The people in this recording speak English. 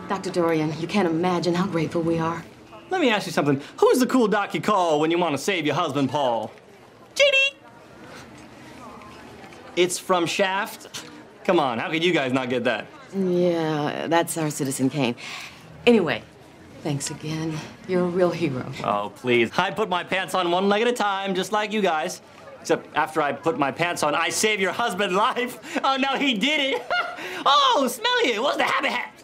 Dr. Dorian, you can't imagine how grateful we are. Let me ask you something. Who's the cool doc you call when you want to save your husband, Paul? JD! It's from Shaft? Come on, how could you guys not get that? Yeah, that's our Citizen Kane. Anyway, thanks again. You're a real hero. Oh, please. I put my pants on one leg at a time, just like you guys. Except after I put my pants on, I saved your husband's life. Oh, no, he did it. Oh, smelly, it was the Happie-Hap.